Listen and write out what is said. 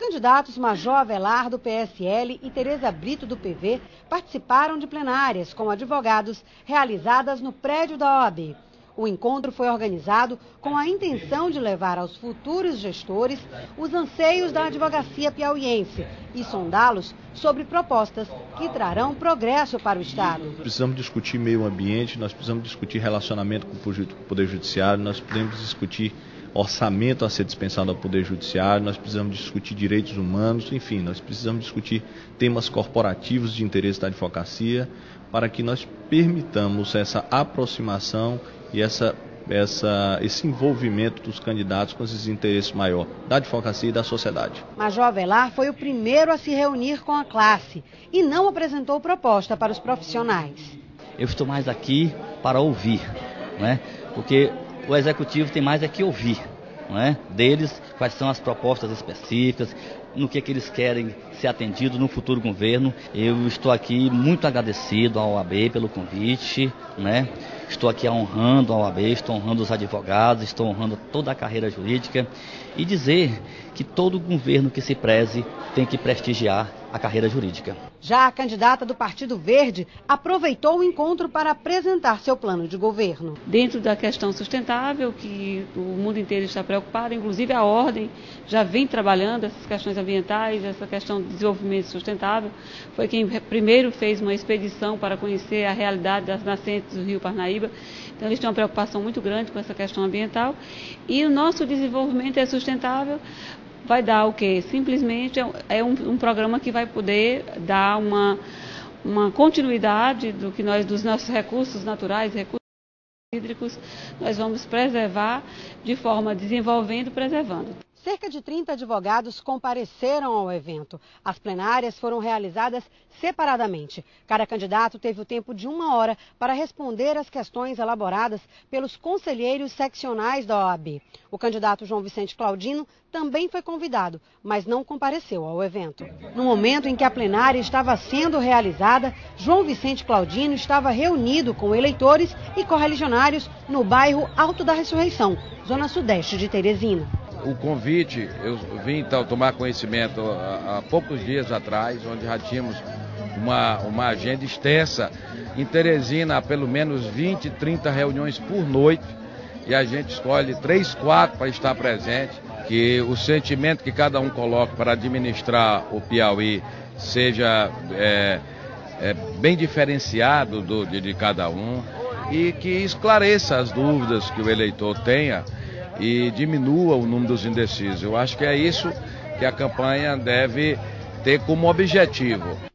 candidatos Major Avelar, do PSL, e Tereza Brito, do PV, participaram de plenárias com advogados realizadas no prédio da OAB. O encontro foi organizado com a intenção de levar aos futuros gestores os anseios da advocacia piauiense e sondá-los sobre propostas que trarão progresso para o Estado. Precisamos discutir meio ambiente, nós precisamos discutir relacionamento com o Poder Judiciário, nós podemos discutir orçamento a ser dispensado ao Poder Judiciário, nós precisamos discutir direitos humanos, enfim, nós precisamos discutir temas corporativos de interesse da advocacia para que nós permitamos essa aproximação e esse envolvimento dos candidatos com esses interesses maiores da advocacia e da sociedade. Major Avelar foi o primeiro a se reunir com a classe e não apresentou proposta para os profissionais. Eu estou mais aqui para ouvir, não é? Porque o executivo tem mais é que ouvir, não é? Deles, quais são as propostas específicas, no que eles querem ser atendido no futuro governo. Eu estou aqui muito agradecido ao OAB pelo convite, né? Estou aqui honrando a OAB, estou honrando os advogados, estou honrando toda a carreira jurídica e dizer que todo governo que se preze tem que prestigiar a carreira jurídica. Já a candidata do Partido Verde aproveitou o encontro para apresentar seu plano de governo. Dentro da questão sustentável, que o mundo inteiro está preocupado, inclusive a Ordem já vem trabalhando essas questões ambientais, essa questão de desenvolvimento sustentável. Foi quem primeiro fez uma expedição para conhecer a realidade das nascentes do Rio Parnaíba. Então eles têm uma preocupação muito grande com essa questão ambiental. E o nosso desenvolvimento é sustentável. Vai dar o quê? Simplesmente é um programa que vai poder dar uma continuidade dos nossos recursos naturais, recursos hídricos, nós vamos preservar de forma desenvolvendo e preservando. Cerca de 30 advogados compareceram ao evento. As plenárias foram realizadas separadamente. Cada candidato teve o tempo de 1 hora para responder às questões elaboradas pelos conselheiros seccionais da OAB. O candidato João Vicente Claudino também foi convidado, mas não compareceu ao evento. No momento em que a plenária estava sendo realizada, João Vicente Claudino estava reunido com eleitores e correligionários no bairro Alto da Ressurreição, zona sudeste de Teresina. O convite, eu vim então tomar conhecimento há poucos dias atrás, onde já tínhamos uma agenda extensa. Em Teresina, há pelo menos 20, 30 reuniões por noite, e a gente escolhe 3, 4 para estar presente, que o sentimento que cada um coloca para administrar o Piauí seja bem diferenciado de cada um, e que esclareça as dúvidas que o eleitor tenha e diminua o número dos indecisos. Eu acho que é isso que a campanha deve ter como objetivo.